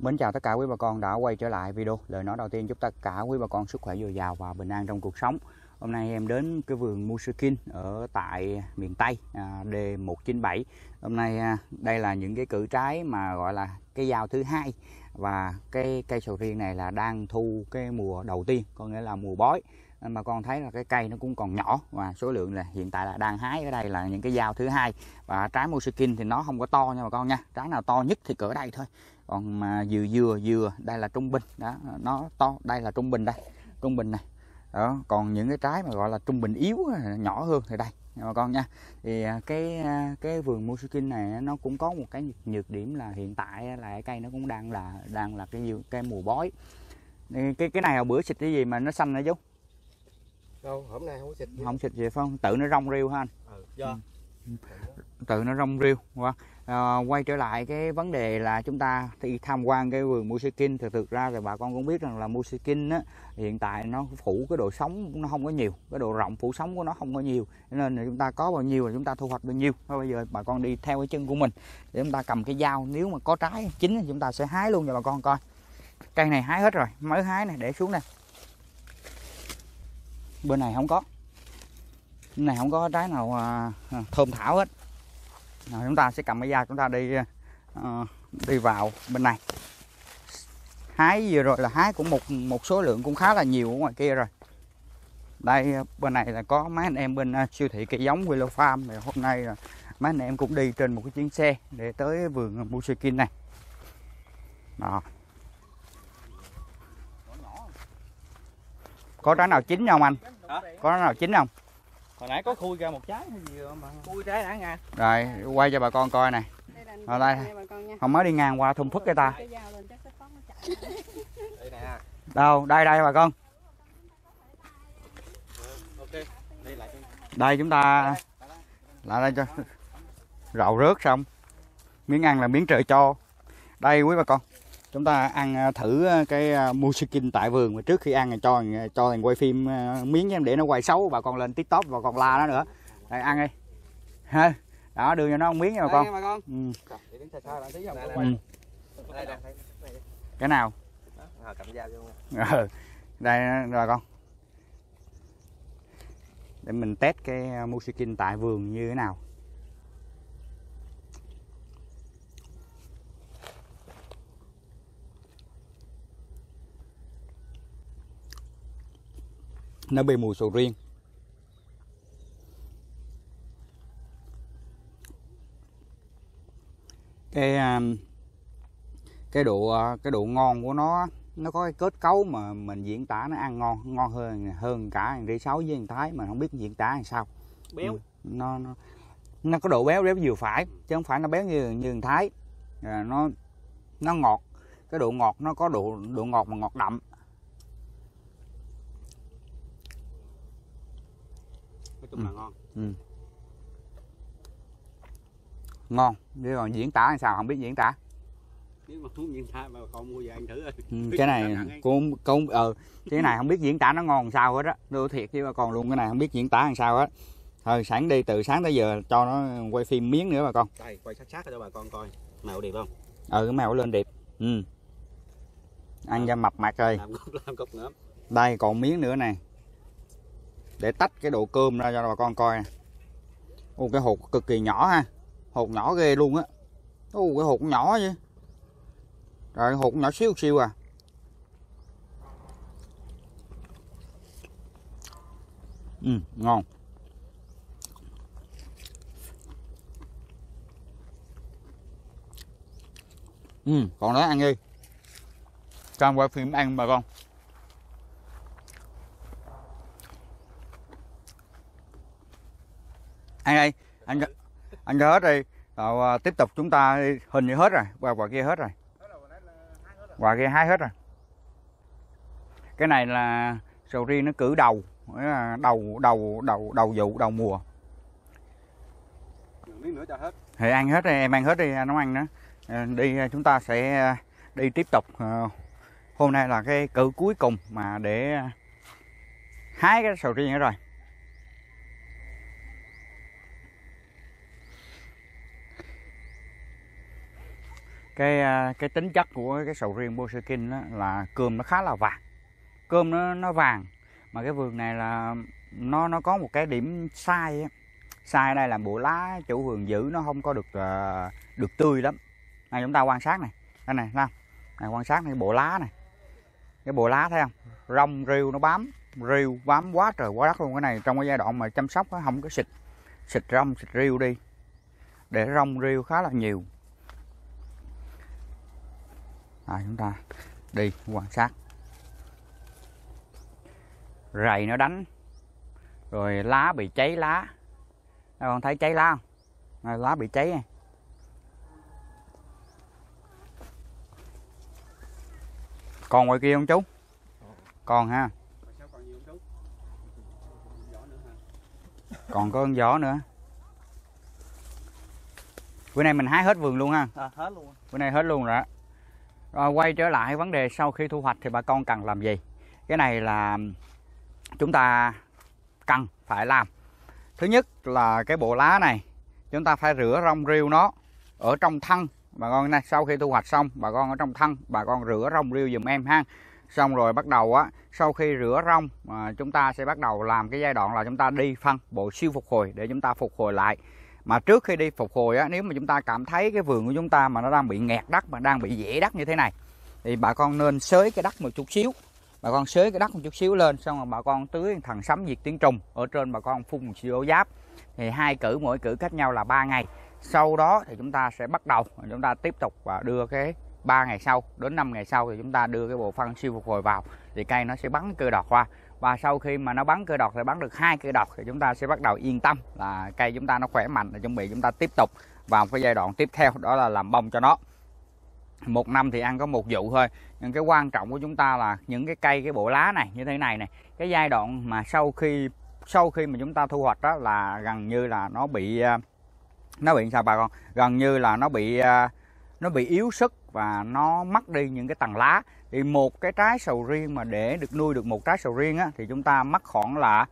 Mến chào tất cả quý bà con đã quay trở lại video. Lời nói đầu tiên chúc tất cả quý bà con sức khỏe dồi dào và bình an trong cuộc sống. Hôm nay em đến cái vườn Mushkin ở tại miền Tây D197. Hôm nay đây là những cái cự trái mà gọi là cái giao thứ hai, và cái cây sầu riêng này là đang thu cái mùa đầu tiên, có nghĩa là mùa bói. Mà con thấy là cái cây nó cũng còn nhỏ, và số lượng là hiện tại là đang hái ở đây là những cái giao thứ hai. Và trái Mushkin thì nó không có to nha bà con nha, trái nào to nhất thì cỡ đây thôi, còn mà dừa đây là trung bình đó, nó to đây là trung bình, đây trung bình này đó. Còn những cái trái mà gọi là trung bình yếu nhỏ hơn thì đây nha bà con nha. Thì cái vườn Mushkin này nó cũng có một cái nhược điểm là hiện tại là cái cây nó cũng đang là cái mùa bói. Cái này hồi bữa xịt cái gì mà nó xanh hả chú? Đâu, hôm nay không có xịt. Không xịt gì phải không? Tự nó rong rêu ha anh? Do tự nó rong rêu. Quay trở lại cái vấn đề là chúng ta đi tham quan cái vườn Mushkin, thì thực ra thì bà con cũng biết rằng là Mushkin á, hiện tại nó phủ cái độ sống nó không có nhiều, cái độ rộng phủ sống của nó không có nhiều, nên là chúng ta có bao nhiêu là chúng ta thu hoạch bao nhiêu. Thôi bây giờ bà con đi theo cái chân của mình để chúng ta cầm cái dao, nếu mà có trái chín thì chúng ta sẽ hái luôn cho bà con coi. Cây này hái hết rồi, mới hái này, để xuống này. Bên này không có, bên này không có trái nào thơm thảo hết. Rồi chúng ta sẽ cầm cái dao, chúng ta đi vào bên này. Hái vừa rồi là hái cũng một số lượng cũng khá là nhiều ở ngoài kia rồi. Đây bên này là có mấy anh em bên siêu thị cây giống Willow Farm. Thì hôm nay là mấy anh em cũng đi trên một cái chuyến xe để tới vườn Mushkin này. Đó. Có trái nào chín không anh? Hả? Có trái nào chín không? hồi nãy có khui ra một trái hay gì mà khui trái đã nha. Rồi quay cho bà con coi này. Ở đây không mới đi ngang qua thùng phức cái ta. Đây nè. Đâu, đây bà con. Ok. Đây chúng ta lại đây cho rau rớt xong. Miếng ăn là miếng trời cho. Đây quý bà con. Chúng ta ăn thử cái Mushkin tại vườn, mà trước khi ăn thì cho thằng quay phim miếng để nó quay xấu bà con lên TikTok và còn la nó nữa. Đây ăn đi. Ha. Đó, đưa cho nó một miếng nha bà con. Cái nào? Đây bà con. Để mình test cái Mushkin tại vườn như thế nào. Nó bị mùi sầu riêng. Cái độ ngon của nó có cái kết cấu mà mình diễn tả nó ăn ngon hơn cả thằng rỉ sấu với thằng Thái, mà không biết diễn tả làm sao. Béo. Nó có độ béo vừa phải, chứ không phải nó béo như thằng Thái. Nó ngọt, cái độ ngọt nó có độ ngọt mà ngọt đậm. Nói chung là ngon. Ngon, chứ còn diễn tả làm sao không biết diễn tả. Nếu mà muốn diễn tả mà con mua về ăn thử. Cái này cũng cái này không biết diễn tả nó ngon làm sao hết á, đưa thiệt với bà con luôn, cái này không biết diễn tả làm sao hết. Thôi sẵn đi, từ sáng tới giờ cho nó quay phim miếng nữa bà con. Đây, quay sát cho bà con coi. Màu đẹp không? Cái màu lên đẹp. Ăn cho mập mạp rồi. Làm cốc nữa. Đây còn miếng nữa này, để tách cái độ cơm ra cho bà con coi nè. Cái hột cực kỳ nhỏ ha, hột nhỏ ghê luôn á. Cái hột nhỏ chứ. Rồi hột nhỏ xíu à. Ngon. Còn đó ăn đi. Cho quay phim ăn bà con. Ăn đây, ăn cho hết đi. Rồi tiếp tục chúng ta hình như hết rồi, qua kia hết rồi. Qua kia hái hết rồi. Cái này là sầu riêng nó cử đầu, đầu vụ, đầu mùa. Miếng nữa cho hết. Thì ăn hết đi, em ăn hết đi, anh không ăn nữa. Đi chúng ta sẽ đi tiếp tục. Hôm nay là cái cử cuối cùng mà để hái cái sầu riêng nữa rồi. cái tính chất của cái sầu riêng Mosekin là cơm nó khá là vàng, cơm nó vàng, mà cái vườn này là nó có một cái điểm sai á. Sai ở đây là bộ lá chủ vườn giữ nó không có được tươi lắm. Này chúng ta quan sát này, đây này, thấy không? Này quan sát này, bộ lá này, cái bộ lá thấy không, rong rêu nó bám quá trời quá đất luôn. Cái này trong cái giai đoạn mà chăm sóc nó không có xịt rong xịt rêu đi, để rong rêu khá là nhiều. Chúng ta đi quan sát, rầy nó đánh, rồi lá bị cháy lá. Các bạn thấy cháy lá không? Này, lá bị cháy này. Còn ngoài kia không chú? Còn ha. Còn có con giỏ nữa. Bữa nay mình hái hết vườn luôn ha. Hết luôn. Bữa nay hết luôn rồi. Rồi quay trở lại vấn đề sau khi thu hoạch thì bà con cần làm gì? Cái này là chúng ta cần phải làm. Thứ nhất là cái bộ lá này chúng ta phải rửa rong rêu nó ở trong thân. Bà con này, sau khi thu hoạch xong, bà con ở trong thân bà con rửa rong rêu giùm em ha. Xong rồi bắt đầu sau khi rửa rong chúng ta sẽ bắt đầu làm cái giai đoạn là chúng ta đi phân bộ siêu phục hồi để chúng ta phục hồi lại. Mà trước khi đi phục hồi nếu mà chúng ta cảm thấy cái vườn của chúng ta mà nó đang bị nghẹt đất, mà đang bị dễ đất như thế này, thì bà con nên xới cái đất một chút xíu. Bà con xới cái đất một chút xíu lên, xong rồi bà con tưới thằng sấm diệt tiếng trùng, ở trên bà con phun siêu ấu giáp. Thì 2 cử, mỗi cử cách nhau là 3 ngày. Sau đó thì chúng ta sẽ bắt đầu, chúng ta tiếp tục và đưa cái 3 ngày sau đến 5 ngày sau thì chúng ta đưa cái bộ phân siêu phục hồi vào, thì cây nó sẽ bắn cơ đọt qua. Và sau khi mà nó bắn cơ đọt thì bắn được 2 cơ đọt thì chúng ta sẽ bắt đầu yên tâm là cây chúng ta nó khỏe mạnh, để chuẩn bị chúng ta tiếp tục vào cái giai đoạn tiếp theo, đó là làm bông cho nó. 1 năm thì ăn có 1 vụ thôi, nhưng cái quan trọng của chúng ta là những cái cây, cái bộ lá này như thế này này, cái giai đoạn mà sau khi mà chúng ta thu hoạch đó là gần như là nó bị sao bà con, gần như là nó bị yếu sức và nó mất đi những cái tầng lá. Thì một cái trái sầu riêng mà để được nuôi được một trái sầu riêng thì chúng ta mất khoảng là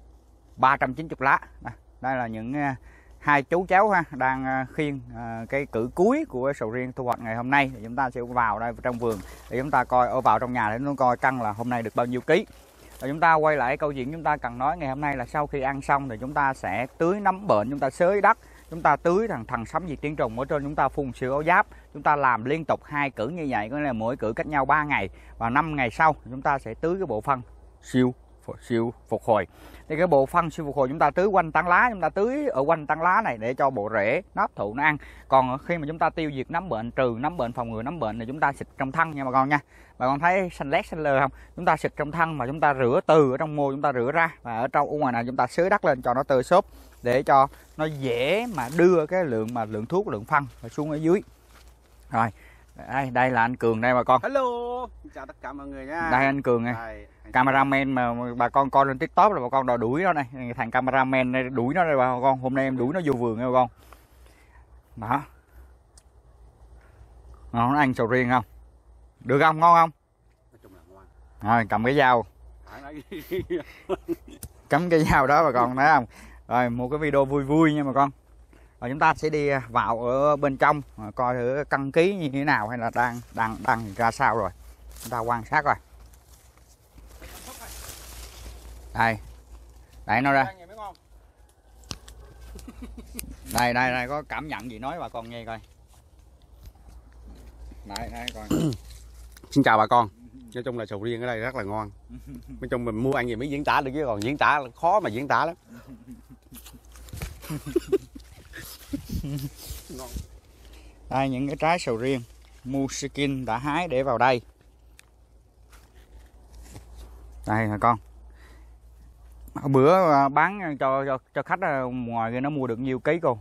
390 lá. Đây là những 2 chú cháu đang khiêng cái cử cuối của sầu riêng thu hoạch ngày hôm nay. Thì chúng ta sẽ vào đây trong vườn để chúng ta coi, ở vào trong nhà để nó coi cân là hôm nay được bao nhiêu ký. Rồi chúng ta quay lại câu chuyện chúng ta cần nói ngày hôm nay là sau khi ăn xong thì chúng ta sẽ tưới nấm bệnh, chúng ta xới đất, chúng ta tưới thằng sấm diệt tiếng trùng, ở trên chúng ta phun siêu ấu giáp. Chúng ta làm liên tục 2 cử như vậy, có nghĩa là mỗi cử cách nhau 3 ngày, và 5 ngày sau chúng ta sẽ tưới cái bộ phân siêu phục hồi. Thì cái bộ phân siêu phục hồi chúng ta tưới quanh tán lá, chúng ta tưới ở quanh tán lá này để cho bộ rễ nó hấp thụ nó ăn. Còn khi mà chúng ta tiêu diệt nấm bệnh, trừ nấm bệnh, phòng ngừa nấm bệnh thì chúng ta xịt trong thân nha bà con nha. Bà con thấy xanh lét xanh lơ không? Chúng ta xịt trong thân mà chúng ta rửa từ ở trong mô, chúng ta rửa ra, và ở ngoài này chúng ta xới đất lên cho nó tơi xốp, để cho nó dễ mà đưa cái lượng thuốc, lượng phân xuống ở dưới. Rồi đây là anh Cường đây bà con. Hello, chào tất cả mọi người nha. Đây anh Cường này, cameraman mà bà con coi lên TikTok là bà con đòi đuổi nó đây. Thằng cameraman này đuổi nó đây bà con. Hôm nay em đuổi nó vô vườn nha bà con. Đó. Ngon, nó ăn sầu riêng không? Được không? Ngon không? Nói chung là ngon. Rồi cầm cái dao. Cắm cái dao đó bà con thấy không? Rồi một cái video vui vui nha bà con. Rồi chúng ta sẽ đi vào ở bên trong coi thử cân ký như thế nào, hay là đang ra sao rồi. Chúng ta quan sát coi. Đây. Đẩy nó ra. Đây có cảm nhận gì nói bà con nghe coi. Đây coi. Xin chào bà con. Nói chung là sầu riêng ở đây rất là ngon. Nói chung mình mua ăn gì mới diễn tả được, chứ còn diễn tả khó mà diễn tả lắm. Đây những cái trái sầu riêng Mosekin đã hái để vào đây. Đây là con. Bữa bán cho khách ngoài kia nó mua được nhiêu ký cô?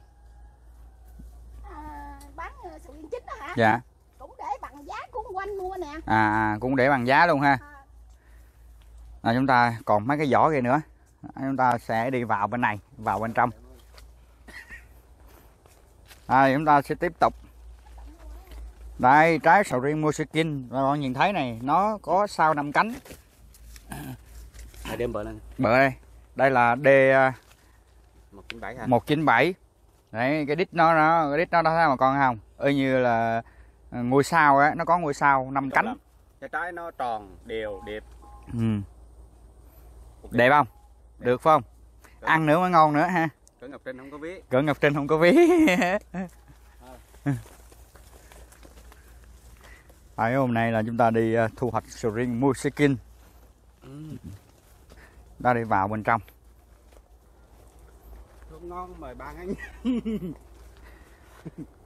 Bán sầu riêng chín đó hả? Dạ. Cũng để bằng giá của quanh mua nè. Cũng để bằng giá luôn ha. Chúng ta còn mấy cái vỏ kia nữa. Chúng ta sẽ đi vào bên này, vào bên trong. Chúng ta sẽ tiếp tục. Đây trái sầu riêng Mosekin, các bạn nhìn thấy này, nó có sao 5 cánh. Đem bờ lên. Bờ đây. Đây là D 197 hả? 197. Đấy, cái đít nó thấy mà con không? Y như là ngôi sao á, nó có ngôi sao 5 cánh. Cái trái nó tròn đều đẹp. Đẹp không? Được phải không? Ăn nữa mới ngon nữa ha. Cỡ Ngọc Trinh không có ví. Cỡ Ngọc Trinh không có ví. Tại hôm nay là chúng ta đi thu hoạch sầu riêng Mushikin. Ta đi vào bên trong. Thuốc ngon mời bạn anh.